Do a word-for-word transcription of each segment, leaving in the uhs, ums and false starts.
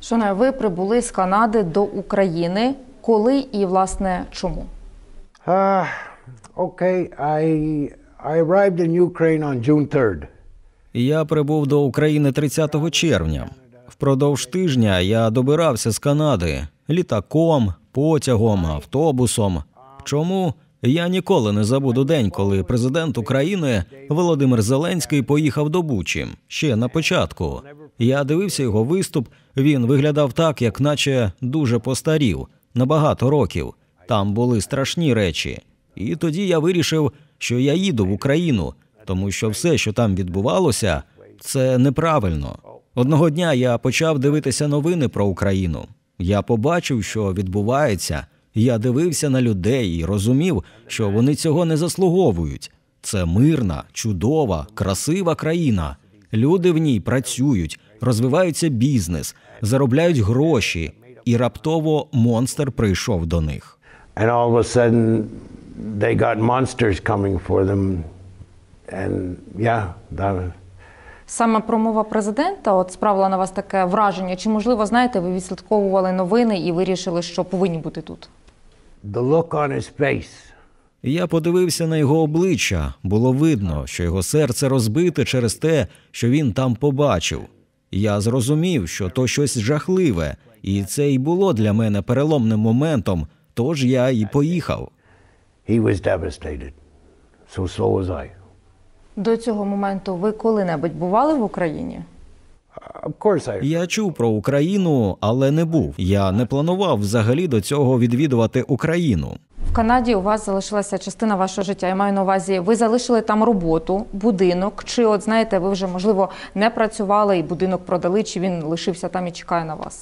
Шоне, ви прибули з Канади до України. Коли і, власне, чому? Uh, okay, I, I arrived in Ukraine on June third. Я прибув до України тридцятого червня. Впродовж тижня я добирався з Канади літаком, потягом, автобусом. Чому? Я ніколи не забуду день, коли президент України Володимир Зеленський поїхав до Бучі, ще на початку. Я дивився його виступ, він виглядав так, як наче дуже постарів, на багато років. Там були страшні речі. І тоді я вирішив, що я їду в Україну, тому що все, що там відбувалося, це неправильно. Одного дня я почав дивитися новини про Україну. Я побачив, що відбувається. Я дивився на людей і розумів, що вони цього не заслуговують. Це мирна, чудова, красива країна. Люди в ній працюють, розвивається бізнес, заробляють гроші. І раптово монстр прийшов до них. And all of a sudden, they got monsters coming for them. And yeah, that... Саме промова президента от справила на вас таке враження. Чи, можливо, знаєте, ви відслідковували новини і вирішили, що повинні бути тут? The look on his face. Я подивився на його обличчя. Було видно, що його серце розбите через те, що він там побачив. Я зрозумів, що то щось жахливе, і це і було для мене переломним моментом, тож я і поїхав. He was devastated. So so was I. До цього моменту ви коли-небудь бували в Україні? Of course I... Я чув про Україну, але не був. Я не планував взагалі до цього відвідувати Україну. В Канаді у вас залишилася частина вашого життя. Я маю на увазі, ви залишили там роботу, будинок, чи от, знаєте, ви вже, можливо, не працювали і будинок продали, чи він лишився там і чекає на вас?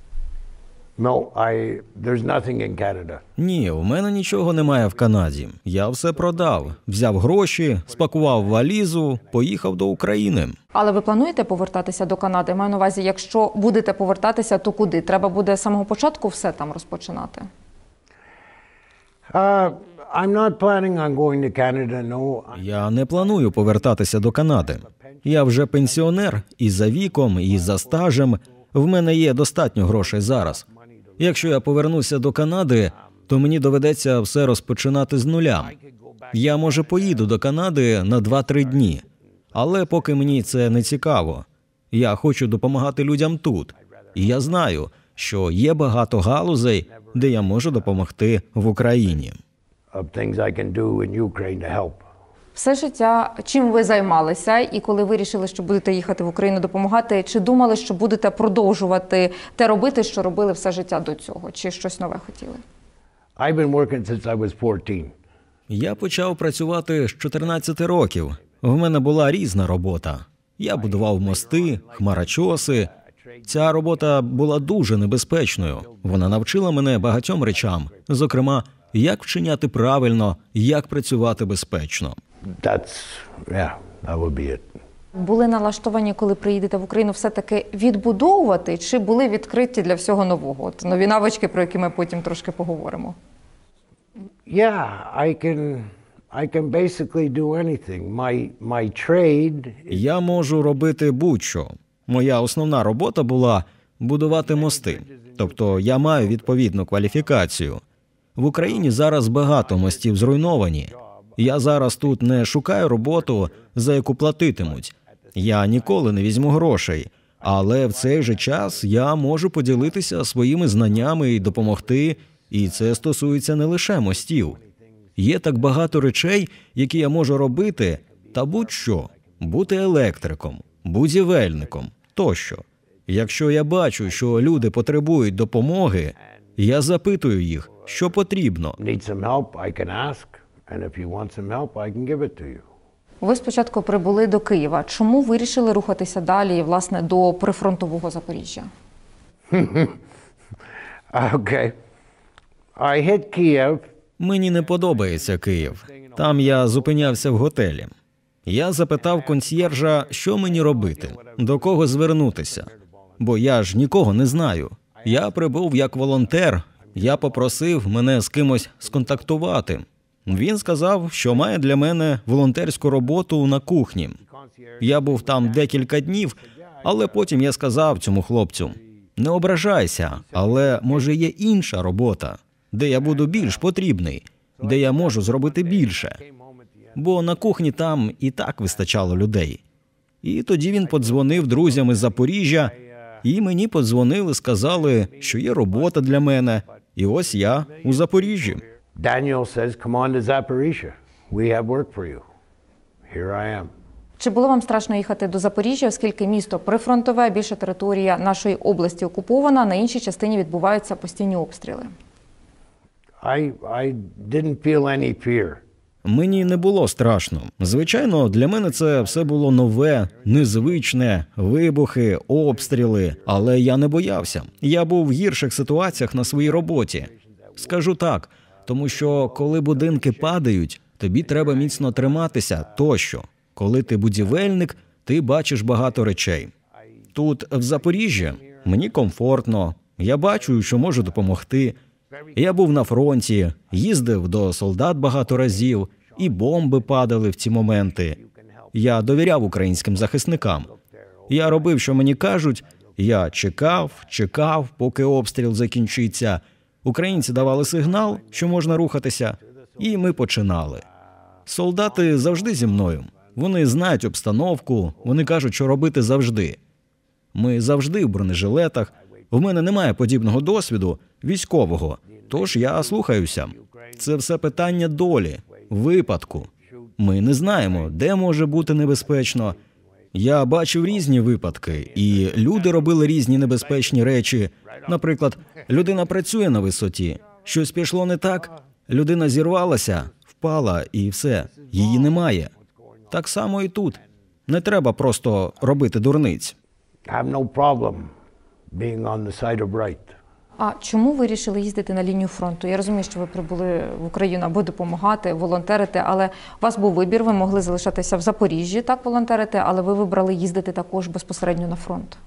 No, I... There's nothing in Canada. Ні, у мене нічого немає в Канаді. Я все продав. Взяв гроші, спакував валізу, поїхав до України. Але ви плануєте повертатися до Канади? Маю на увазі, якщо будете повертатися, то куди? Треба буде з самого початку все там розпочинати? Uh, I'm not planning on going to Canada, no. Я не планую повертатися до Канади. Я вже пенсіонер, і за віком, і за стажем. В мене є достатньо грошей зараз. Якщо я повернуся до Канади, то мені доведеться все розпочинати з нуля. Я, може, поїду до Канади на два-три дні. Але поки мені це не цікаво. Я хочу допомагати людям тут. І я знаю, що є багато галузей, де я можу допомогти в Україні. Of things I can do in Ukraine to help. Все життя, чим ви займалися, і коли вирішили, що будете їхати в Україну допомагати, чи думали, що будете продовжувати те робити, що робили все життя до цього, чи щось нове хотіли? I've been working since I was fourteen. Я почав працювати з чотирнадцяти років. В мене була різна робота. Я будував мости, хмарочоси. Ця робота була дуже небезпечною. Вона навчила мене багатьом речам. Зокрема, як вчиняти правильно, як працювати безпечно. That's, yeah, that would be it. Були налаштовані, коли приїдете в Україну, все-таки відбудовувати, чи були відкриті для всього нового? От нові навички, про які ми потім трошки поговоримо. Yeah, I can, I can basically do anything. My, my trade... Я можу робити будь-що. Моя основна робота була будувати мости. Тобто я маю відповідну кваліфікацію. В Україні зараз багато мостів зруйновані. Я зараз тут не шукаю роботу, за яку платитимуть. Я ніколи не візьму грошей. Але в цей же час я можу поділитися своїми знаннями і допомогти. І це стосується не лише мостів. Є так багато речей, які я можу робити, та будь-що. Бути електриком, будівельником, тощо. Якщо я бачу, що люди потребують допомоги, я запитую їх, що потрібно. Need some help, I can ask. And if you want some help, I can give it to you. Ви спочатку прибули до Києва. Чому вирішили рухатися далі, власне, до прифронтового Запоріжжя? Okay. I hit Kyiv. Мені не подобається Київ. Там я зупинявся в готелі. Я запитав консьєржа, що мені робити, до кого звернутися. Бо я ж нікого не знаю. Я прибув як волонтер. Я попросив мене з кимось сконтактувати. Він сказав, що має для мене волонтерську роботу на кухні. Я був там декілька днів, але потім я сказав цьому хлопцю: Не ображайся, але може є інша робота, де я буду більш потрібний, де я можу зробити більше. Бо на кухні там і так вистачало людей. І тоді він подзвонив друзям із Запоріжжя, і мені подзвонили, сказали, що є робота для мене, і ось я у Запоріжжі. Daniel says, come on to Zaporizhia. We have work for you. Here I am. Чи було вам страшно їхати до Запоріжжя, оскільки місто прифронтове, більша територія нашої області окупована, на іншій частині відбуваються постійні обстріли? I, I didn't feel any fear. Мені не було страшно. Звичайно, для мене це все було нове, незвичне, вибухи, обстріли, але я не боявся. Я був в гірших ситуаціях на своїй роботі. Скажу так, тому що коли будинки падають, тобі треба міцно триматися тощо. Коли ти будівельник, ти бачиш багато речей. Тут, в Запоріжжі, мені комфортно, я бачу, що можу допомогти. Я був на фронті, їздив до солдат багато разів, і бомби падали в ці моменти. Я довіряв українським захисникам. Я робив, що мені кажуть, я чекав, чекав, поки обстріл закінчиться. Українці давали сигнал, що можна рухатися, і ми починали. Солдати завжди зі мною. Вони знають обстановку, вони кажуть, що робити завжди. Ми завжди в бронежилетах. В мене немає подібного досвіду військового, тож я слухаюся. Це все питання долі, випадку. Ми не знаємо, де може бути небезпечно. Я бачив різні випадки, і люди робили різні небезпечні речі. Наприклад, людина працює на висоті, щось пішло не так, людина зірвалася, впала і все, її немає. Так само і тут. Не треба просто робити дурниць. I have no problem being on the side of right. А чому ви вирішили їздити на лінію фронту? Я розумію, що ви прибули в Україну аби допомагати, волонтерити, але у вас був вибір, ви могли залишатися в Запоріжжі, так, волонтерити, але ви вибрали їздити також безпосередньо на фронт.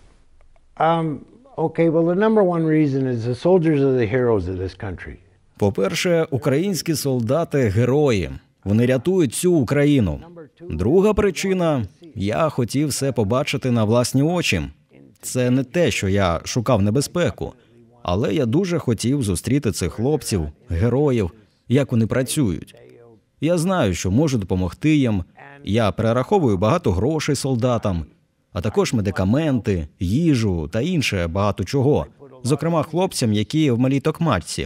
Um, okay, well, the number one reason is the soldiers are the heroes of this country. По-перше, українські солдати – герої. Вони рятують всю Україну. Друга причина – я хотів все побачити на власні очі. Це не те, що я шукав небезпеку, але я дуже хотів зустріти цих хлопців, героїв, як вони працюють. Я знаю, що можу допомогти їм. Я перераховую багато грошей солдатам, а також медикаменти, їжу та інше багато чого. Зокрема, хлопцям, які в малій Токмачці.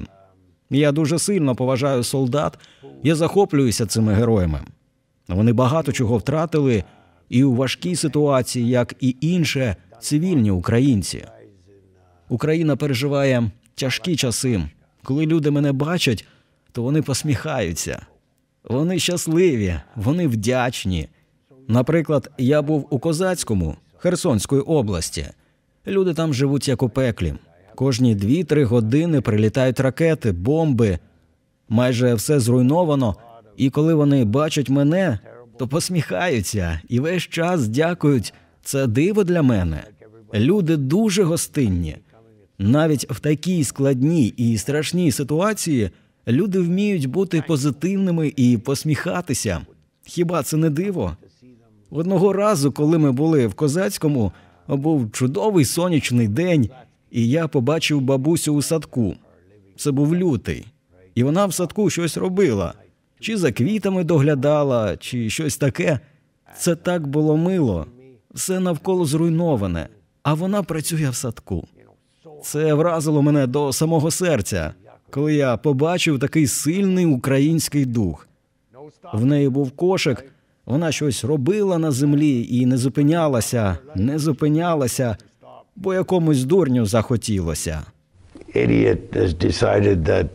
Я дуже сильно поважаю солдат, я захоплююся цими героями. Вони багато чого втратили і у важкій ситуації, як і інші цивільні українці. Україна переживає тяжкі часи. Коли люди мене бачать, то вони посміхаються. Вони щасливі, вони вдячні. Наприклад, я був у Козацькому, Херсонської області. Люди там живуть як у пеклі. Кожні дві-три години прилітають ракети, бомби. Майже все зруйновано. І коли вони бачать мене, то посміхаються і весь час дякують. Це диво для мене. Люди дуже гостинні. Навіть в такій складній і страшній ситуації люди вміють бути позитивними і посміхатися. Хіба це не диво? Одного разу, коли ми були в Козацькому, був чудовий сонячний день, і я побачив бабусю у садку. Це був лютий. І вона в садку щось робила. Чи за квітами доглядала, чи щось таке. Це так було мило. Все навколо зруйноване, а вона працює в садку. Це вразило мене до самого серця, коли я побачив такий сильний український дух. В неї був кошик, вона щось робила на землі і не зупинялася, не зупинялася, бо якомусь дурню захотілося. Idiot has decided that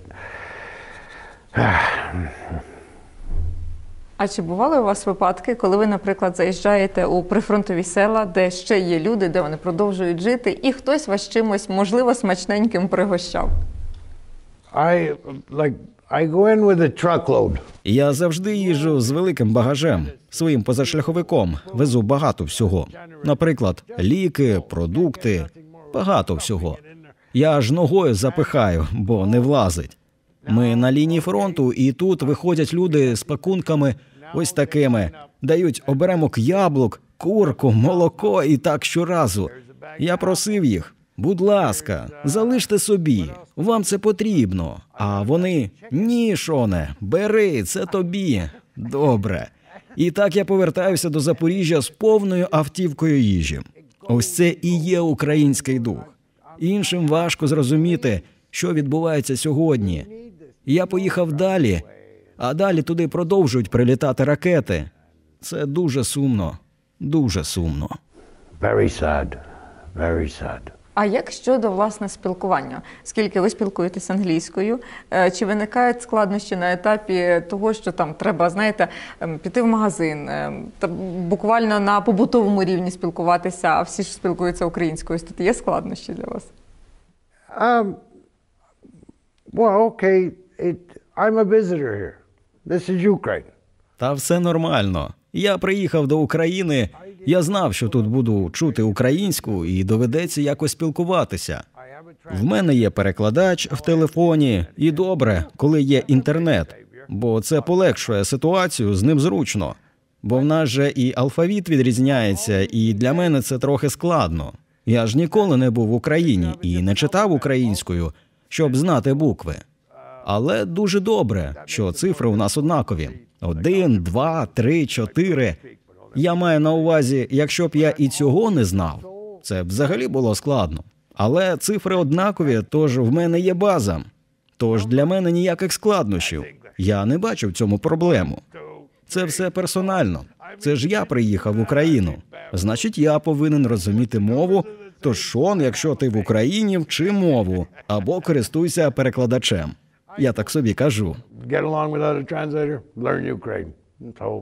А чи бували у вас випадки, коли ви, наприклад, заїжджаєте у прифронтові села, де ще є люди, де вони продовжують жити, і хтось вас чимось, можливо, смачненьким пригощав? I like I go in with a truckload. Я завжди їжджу з великим багажем, своїм позашляховиком, везу багато всього. Наприклад, ліки, продукти, багато всього. Я аж ногою запихаю, бо не влазить. Ми на лінії фронту, і тут виходять люди з пакунками ось такими. Дають оберемок яблук, курку, молоко і так щоразу. Я просив їх. Будь ласка, залиште собі, вам це потрібно. А вони, ні, Шоне, бери, це тобі. Добре. І так я повертаюся до Запоріжжя з повною автівкою їжі. Ось це і є український дух. Іншим важко зрозуміти, що відбувається сьогодні. Я поїхав далі, а далі туди продовжують прилітати ракети. Це дуже сумно, дуже сумно. Very sad. Very sad. А як щодо, власне, спілкування? Скільки ви спілкуєтесь англійською? Е, Чи виникають складнощі на етапі того, що там треба, знаєте, ем, піти в магазин, ем, та буквально на побутовому рівні спілкуватися, а всі ж спілкуються українською? Ось тут є складнощі для вас? Um, well, okay. It, I'm a visitor here. This is Ukraine. Та все нормально. Я приїхав до України, я знав, що тут буду чути українську і доведеться якось спілкуватися. В мене є перекладач в телефоні, і добре, коли є інтернет, бо це полегшує ситуацію, з ним зручно. Бо в нас же і алфавіт відрізняється, і для мене це трохи складно. Я ж ніколи не був в Україні і не читав українською, щоб знати букви. Але дуже добре, що цифри у нас однакові. Один, два, три, чотири. Я маю на увазі, якщо б я і цього не знав, це б взагалі було складно. Але цифри однакові, тож в мене є база. Тож для мене ніяких складнощів. Я не бачу в цьому проблему. Це все персонально. Це ж я приїхав в Україну. Значить, я повинен розуміти мову. Тож, Шон, якщо ти в Україні, вчи мову або користуйся перекладачем. Я так собі кажу. Get along without a translator, learn Ukraine. So,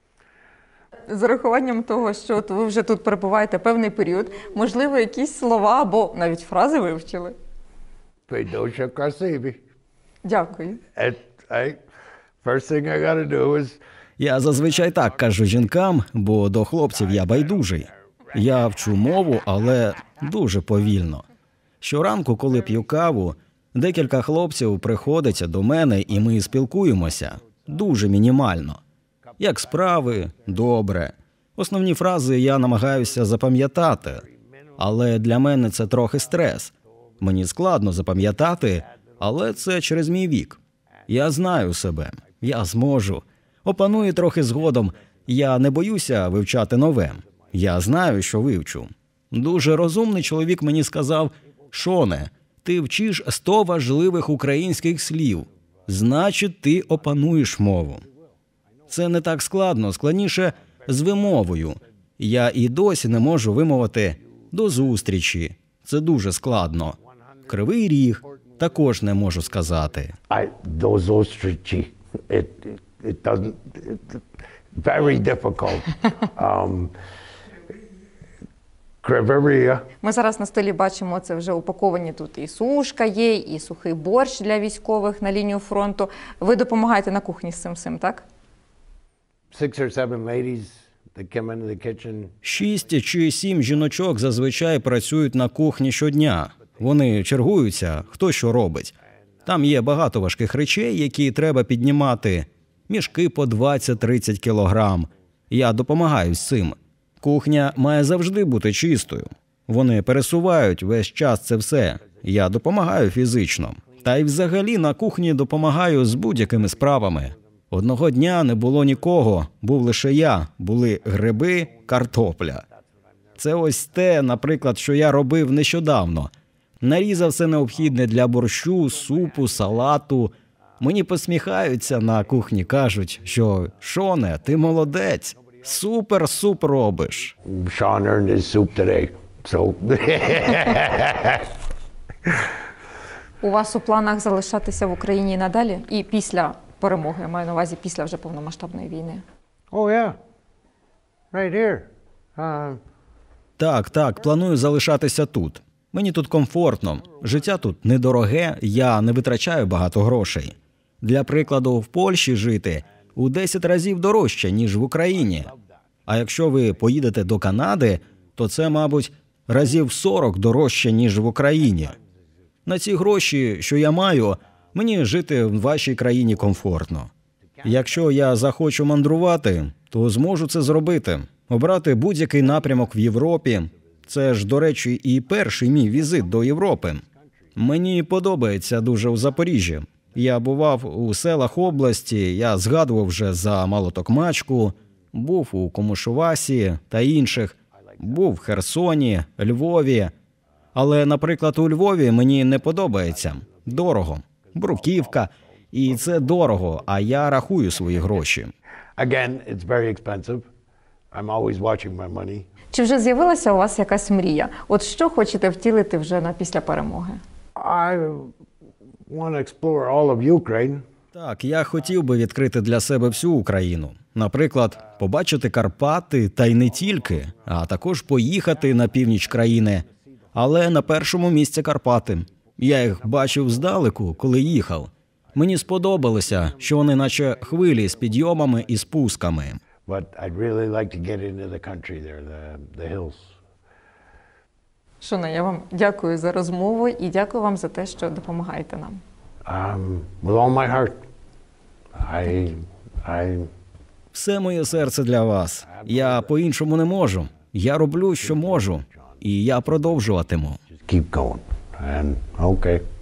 З урахуванням того, що от ви вже тут перебуваєте певний період, можливо, якісь слова або навіть фрази вивчили? Pidosha Krasivi. Дякую. And I, first thing I gotta do is Я зазвичай так кажу жінкам, бо до хлопців я байдужий. Я вчу мову, але дуже повільно. Щоранку, коли п'ю каву, декілька хлопців приходять до мене і ми спілкуємося. Дуже мінімально. Як справи? Добре. Основні фрази я намагаюся запам'ятати. Але для мене це трохи стрес. Мені складно запам'ятати, але це через мій вік. Я знаю себе. Я зможу. Опаную трохи згодом. Я не боюся вивчати нове. Я знаю, що вивчу. Дуже розумний чоловік мені сказав: «Шоне, ти вчиш сто важливих українських слів. Значить, ти опануєш мову». Це не так складно, складніше з вимовою. Я і досі не можу вимовити «до зустрічі». Це дуже складно. Кривий Ріг також не можу сказати. I, those ostrichi, it, it, it doesn't, it, very difficult. Um, Kriveria, Ми зараз на столі бачимо, це вже упаковані тут і сушка є, і сухий борщ для військових на лінію фронту. Ви допомагаєте на кухні з цим всім, так? six or seven ladies that come into the kitchen. Шість чи сім жіночок зазвичай працюють на кухні щодня. Вони чергуються, хто що робить. Там є багато важких речей, які треба піднімати. Мішки по двадцять-тридцять кілограм. Я допомагаю з цим. Кухня має завжди бути чистою. Вони пересувають весь час це все. Я допомагаю фізично. Та й взагалі на кухні допомагаю з будь-якими справами. Одного дня не було нікого, був лише я. Були гриби, картопля. Це ось те, наприклад, що я робив нещодавно. Нарізав все необхідне для борщу, супу, салату. Мені посміхаються на кухні, кажуть, що «Шоне, ти молодець, супер суп робиш». Sean earned his soup today. So, У вас у планах залишатися в Україні і надалі? І після перемоги, я маю на увазі після вже повномасштабної війни? oh yeah, right here. Uh, Так, так, планую залишатися тут. Мені тут комфортно, життя тут недороге, я не витрачаю багато грошей. Для прикладу, в Польщі жити у десять разів дорожче, ніж в Україні. А якщо ви поїдете до Канади, то це, мабуть, разів сорок дорожче, ніж в Україні. На ці гроші, що я маю, мені жити в вашій країні комфортно. Якщо я захочу мандрувати, то зможу це зробити. Обрати будь-який напрямок в Європі. Це ж, до речі, і перший мій візит до Європи. Мені подобається дуже у Запоріжжі. Я бував у селах області, я згадував вже за Малотокмачку, був у Комушувасі та інших, був в Херсоні, Львові. Але, наприклад, у Львові мені не подобається. Дорого. Бруківка. І це дорого, а я рахую свої гроші. Again, it's very expensive. I'm always watching my money. Чи вже з'явилася у вас якась мрія? От що хочете втілити вже на після перемоги? I want to explore all of Ukraine. Так, я хотів би відкрити для себе всю Україну. Наприклад, побачити Карпати, та й не тільки, а також поїхати на північ країни. Але на першому місці Карпати. Я їх бачив здалеку, коли їхав. Мені сподобалося, що вони наче хвилі з підйомами і спусками. But I'd really like to get into the country there, the, the hills. Шона, я вам дякую за розмову і дякую вам за те, що допомагаєте нам. Um, with all my heart. I, I, Все моє серце для вас. Я по-іншому не можу. Я роблю, що можу. І я продовжуватиму. just keep going. And okay.